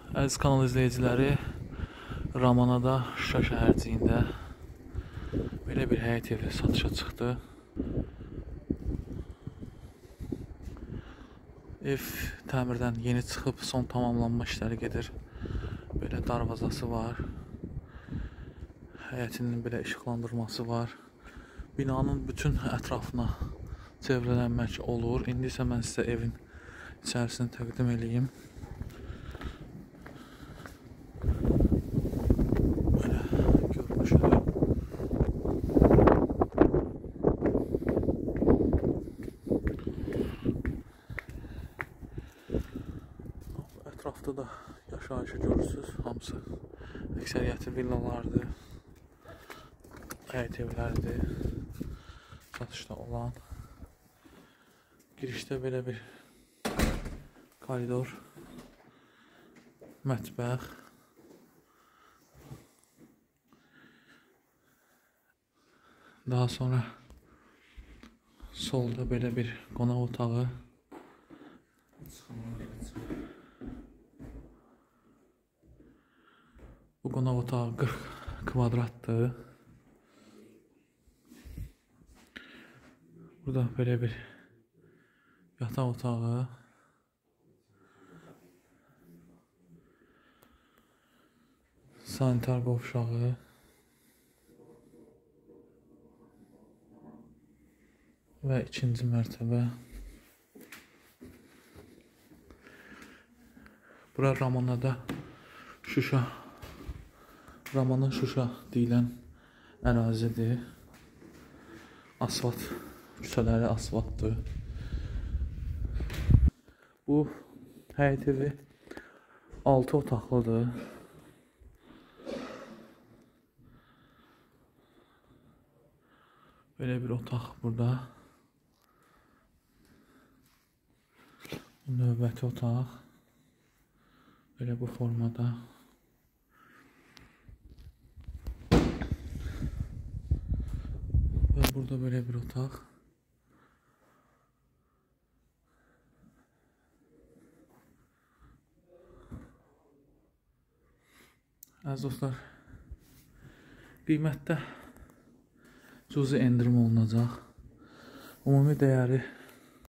Əziz kanal izləyiciləri, Ramanada Şuşa şəhərciyində belə bir həyət evi satışa çıxdı. Ev təmirdən yeni çıxıb, son tamamlanma işləri gedir. Belə darvazası var. Həyətinin belə işıqlandırması var. Binanın bütün ətrafına çevrələnmək olur. İndi isə mən sizə evin içərisini təqdim edeyim. Belə görünüşlər. Ətrafda da yaşayışı görürsünüz. Hamısı əksəriyyəti villalardır, həyət evlərdir satışda olan. Girişdə belə bir koridor, mətbəx, daha sonra solda belə bir qonaq otağı, bu qonaq otağı 40 kvadratdır. Burada belə bir yataq otağı, sanitar qovşağı, və ikinci mərtəbə. Bura Ramanada Şuşa, Ramanın Şuşa deyilən ərazidir. Asfalt, küçələri asfaltdır. Bu həyət evi 6 otaqlıdır. Belə bir otaq burada. Növbəti otaq. Belə bu formada. Və burada belə bir otaq. Əziz dostlar, qiymətdə cüzi endirim olunacaq. Ümumi dəyəri